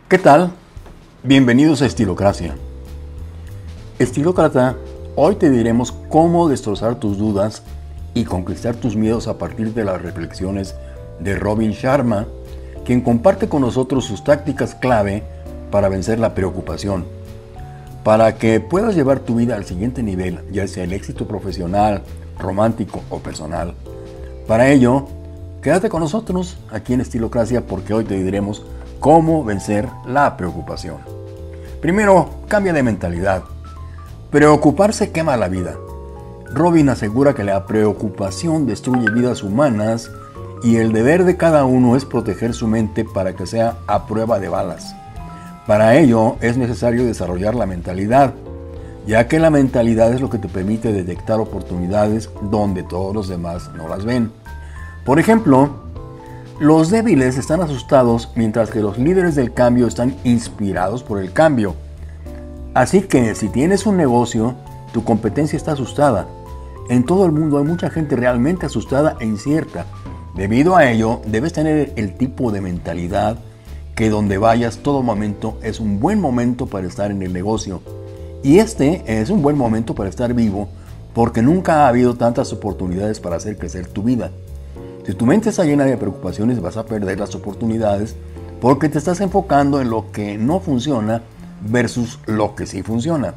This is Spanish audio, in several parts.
¿Qué tal? Bienvenidos a Estilocracia. Estilócrata, hoy te diremos cómo destrozar tus dudas y conquistar tus miedos a partir de las reflexiones de Robin Sharma, quien comparte con nosotros sus tácticas clave para vencer la preocupación. Para que puedas llevar tu vida al siguiente nivel, ya sea el éxito profesional, romántico o personal. Para ello, quédate con nosotros aquí en Estilocracia porque hoy te diremos cómo vencer la preocupación. Primero, cambia de mentalidad. Preocuparse quema la vida. Robin asegura que la preocupación destruye vidas humanas y el deber de cada uno es proteger su mente para que sea a prueba de balas. Para ello es necesario desarrollar la mentalidad, ya que la mentalidad es lo que te permite detectar oportunidades donde todos los demás no las ven. Por ejemplo, los débiles están asustados mientras que los líderes del cambio están inspirados por el cambio. Así que si tienes un negocio, tu competencia está asustada. En todo el mundo hay mucha gente realmente asustada e incierta. Debido a ello, debes tener el tipo de mentalidad que donde vayas todo momento es un buen momento para estar en el negocio. Y este es un buen momento para estar vivo porque nunca ha habido tantas oportunidades para hacer crecer tu vida. Si tu mente está llena de preocupaciones vas a perder las oportunidades porque te estás enfocando en lo que no funciona versus lo que sí funciona.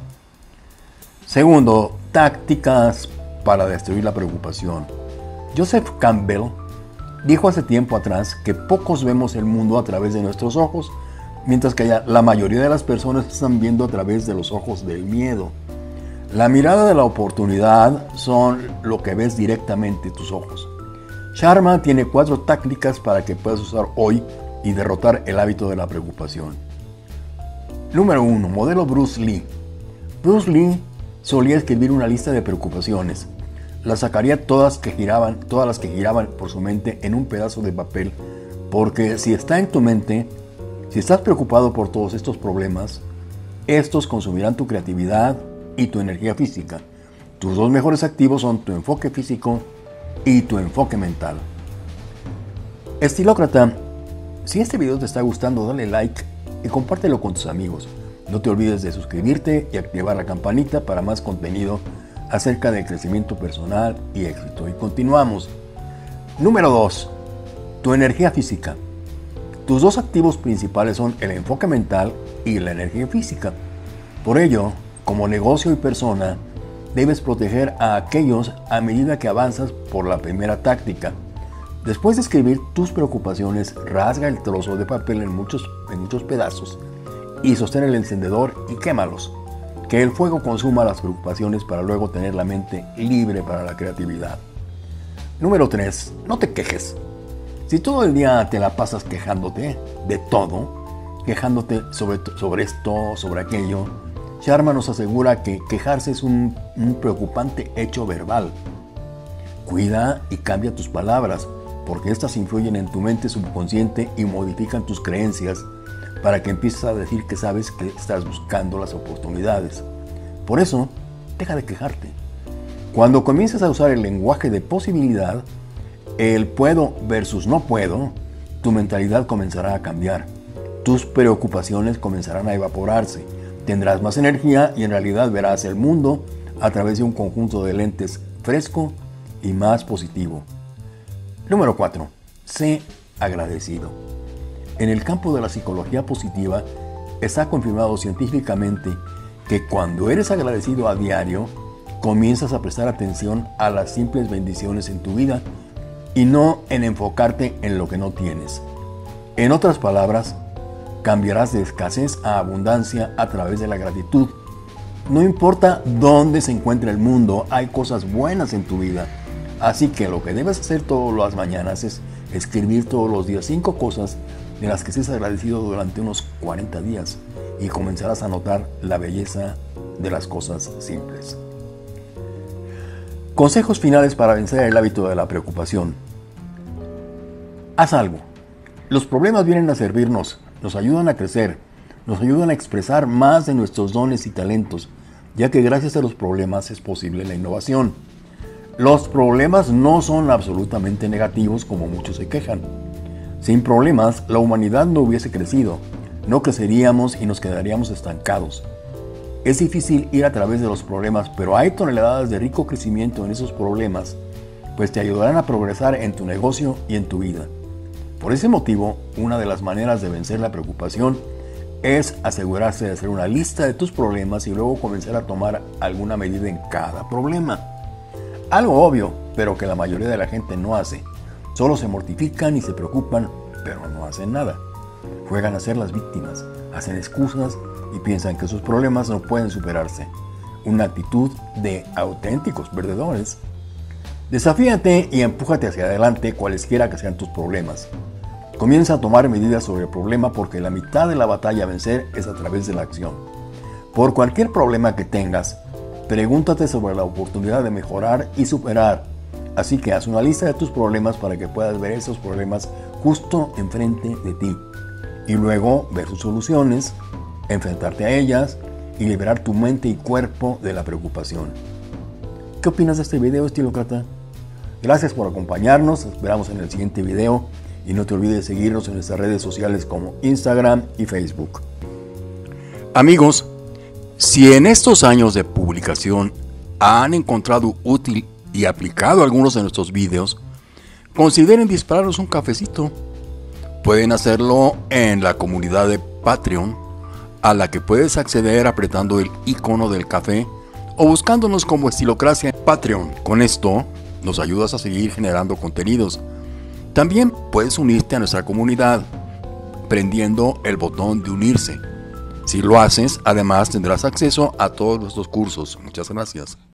Segundo, tácticas para destruir la preocupación. Joseph Campbell dijo hace tiempo atrás que pocos vemos el mundo a través de nuestros ojos, mientras que la mayoría de las personas están viendo a través de los ojos del miedo. La mirada de la oportunidad son lo que ves directamente tus ojos. Sharma tiene 4 tácticas para que puedas usar hoy y derrotar el hábito de la preocupación. Número 1. Modelo Bruce Lee. Bruce Lee solía escribir una lista de preocupaciones. Las sacaría todas las que giraban por su mente en un pedazo de papel, porque si está en tu mente, si estás preocupado por todos estos problemas, estos consumirán tu creatividad y tu energía física. Tus 2 mejores activos son tu enfoque físico y tu enfoque mental. Estilócrata, si este video te está gustando, dale like y compártelo con tus amigos. No te olvides de suscribirte y activar la campanita para más contenido acerca del crecimiento personal y éxito. Y continuamos. Número 2. Tu energía física. Tus 2 activos principales son el enfoque mental y la energía física. Por ello, como negocio y persona, debes proteger a aquellos a medida que avanzas por la primera táctica. Después de escribir tus preocupaciones, rasga el trozo de papel en muchos pedazos y sostén el encendedor y quémalos. Que el fuego consuma las preocupaciones para luego tener la mente libre para la creatividad. Número 3. No te quejes. Si todo el día te la pasas quejándote de todo, quejándote sobre esto, sobre aquello, Sharma nos asegura que quejarse es un preocupante hecho verbal. Cuida y cambia tus palabras, porque estas influyen en tu mente subconsciente y modifican tus creencias para que empieces a decir que sabes que estás buscando las oportunidades. Por eso, deja de quejarte. Cuando comiences a usar el lenguaje de posibilidad, el puedo versus no puedo, tu mentalidad comenzará a cambiar. Tus preocupaciones comenzarán a evaporarse. Tendrás más energía y en realidad verás el mundo a través de un conjunto de lentes fresco y más positivo. Número 4. Sé agradecido. En el campo de la psicología positiva está confirmado científicamente que cuando eres agradecido a diario, comienzas a prestar atención a las simples bendiciones en tu vida y no en enfocarte en lo que no tienes. En otras palabras, cambiarás de escasez a abundancia a través de la gratitud. No importa dónde se encuentre el mundo, hay cosas buenas en tu vida. Así que lo que debes hacer todas las mañanas es escribir todos los días 5 cosas de las que estés agradecido durante unos 40 días y comenzarás a notar la belleza de las cosas simples. Consejos finales para vencer el hábito de la preocupación. Haz algo. Los problemas vienen a servirnos, nos ayudan a crecer, nos ayudan a expresar más de nuestros dones y talentos, ya que gracias a los problemas es posible la innovación. Los problemas no son absolutamente negativos como muchos se quejan. Sin problemas, la humanidad no hubiese crecido. no creceríamos y nos quedaríamos estancados. Es difícil ir a través de los problemas, pero hay toneladas de rico crecimiento en esos problemas, pues te ayudarán a progresar en tu negocio y en tu vida. Por ese motivo, una de las maneras de vencer la preocupación es asegurarse de hacer una lista de tus problemas y luego comenzar a tomar alguna medida en cada problema. Algo obvio, pero que la mayoría de la gente no hace. Solo se mortifican y se preocupan, pero no hacen nada. Juegan a ser las víctimas, hacen excusas y piensan que sus problemas no pueden superarse. Una actitud de auténticos perdedores. Desafíate y empújate hacia adelante cualesquiera que sean tus problemas. Comienza a tomar medidas sobre el problema porque la mitad de la batalla a vencer es a través de la acción. Por cualquier problema que tengas, pregúntate sobre la oportunidad de mejorar y superar. Así que haz una lista de tus problemas para que puedas ver esos problemas justo enfrente de ti. Y luego ver sus soluciones, enfrentarte a ellas y liberar tu mente y cuerpo de la preocupación. ¿Qué opinas de este video, estilócrata? Gracias por acompañarnos, esperamos en el siguiente video. Y no te olvides seguirnos en nuestras redes sociales como Instagram y Facebook. Amigos, si en estos años de publicación han encontrado útil y aplicado algunos de nuestros videos, consideren dispararnos un cafecito. Pueden hacerlo en la comunidad de Patreon, a la que puedes acceder apretando el icono del café o buscándonos como Estilocracia en Patreon. Con esto nos ayudas a seguir generando contenidos. También puedes unirte a nuestra comunidad prendiendo el botón de unirse. Si lo haces, además tendrás acceso a todos nuestros cursos. Muchas gracias.